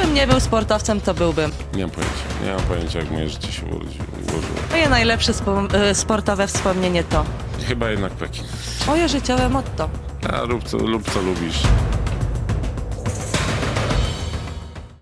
Gdybym nie był sportowcem, to byłbym. Nie mam pojęcia. Nie mam pojęcia, jak moje życie się ułożyło. Moje najlepsze sportowe wspomnienie to Chyba jednak Pekin. moje życiowe motto. A rób co lubisz.